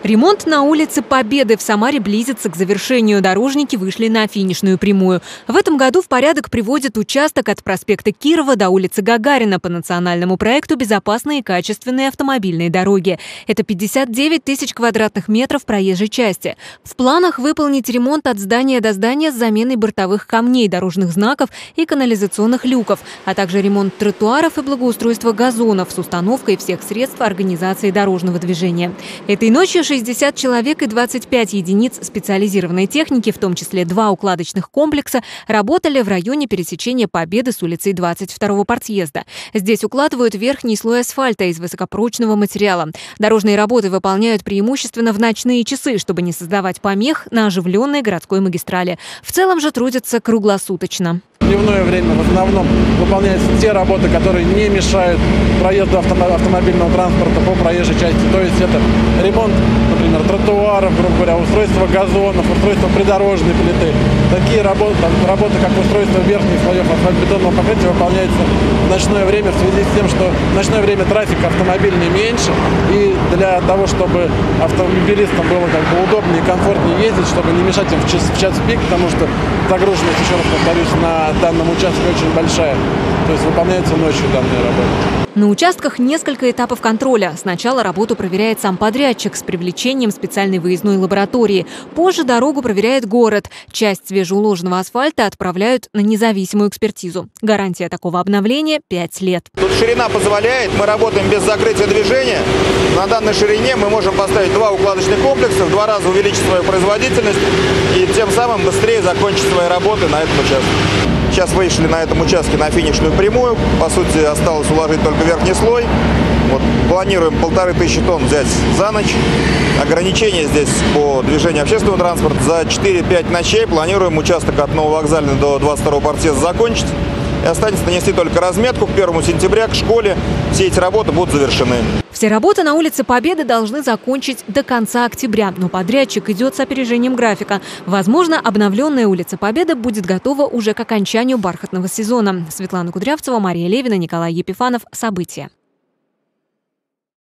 Ремонт на улице Победы в Самаре близится к завершению. Дорожники вышли на финишную прямую. В этом году в порядок приводят участок от проспекта Кирова до улицы Гагарина по национальному проекту «Безопасные и качественные автомобильные дороги». Это 59 тысяч квадратных метров проезжей части. В планах выполнить ремонт от здания до здания с заменой бортовых камней, дорожных знаков и канализационных люков, а также ремонт тротуаров и благоустройство газонов с установкой всех средств организации дорожного движения. Этой ночью 60 человек и 25 единиц специализированной техники, в том числе 2 укладочных комплекса, работали в районе пересечения Победы с улицей 22-го партсъезда. Здесь укладывают верхний слой асфальта из высокопрочного материала. Дорожные работы выполняют преимущественно в ночные часы, чтобы не создавать помех на оживленной городской магистрали. В целом же трудятся круглосуточно. В дневное время в основном выполняются те работы, которые не мешают проезду автомобильного транспорта по проезжей части. То есть это ремонт, например, тротуаров, грубо говоря, устройство газонов, устройство придорожной плиты. Такие работы, как устройство верхних слоев асфальтобетонного покрытия, выполняются в ночное время в связи с тем, что в ночное время трафик автомобильный меньше. И для того, чтобы автомобилистам было удобнее и комфортнее ездить, чтобы не мешать им в час пик, потому что загруженность, еще раз повторюсь, на данном участке очень большая. То есть выполняется ночью данная работа. На участках несколько этапов контроля. Сначала работу проверяет сам подрядчик с привлечением специальной выездной лаборатории. Позже дорогу проверяет город. Часть свежеуложенного асфальта отправляют на независимую экспертизу. Гарантия такого обновления – 5 лет. Тут ширина позволяет, мы работаем без закрытия движения. На данной ширине мы можем поставить 2 укладочных комплекса, в 2 раза увеличить свою производительность и тем самым быстрее закончить свои работы на этом участке. Сейчас вышли на этом участке на финишную прямую. По сути, осталось уложить только верхний слой. Планируем 1500 тонн взять за ночь. Ограничения здесь по движению общественного транспорта. За 4-5 ночей планируем участок от Нововокзальной до 22-го партсъезда закончить. И останется нанести только разметку к 1 сентября, к школе. Все эти работы будут завершены. Все работы на улице Победы должны закончить до конца октября, но подрядчик идет с опережением графика. Возможно, обновленная улица Победы будет готова уже к окончанию бархатного сезона. Светлана Кудрявцева, Мария Левина, Николай Епифанов. События.